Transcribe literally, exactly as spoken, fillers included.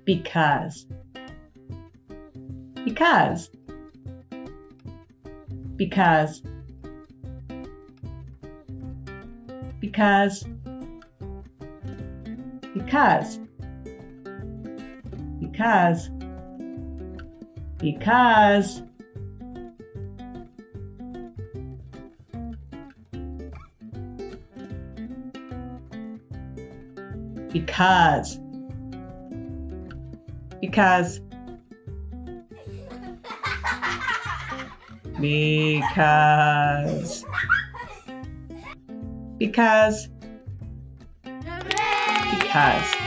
Because. Because. Because. Because. Because. Because. Because. Because. Because. Because. Because. Because.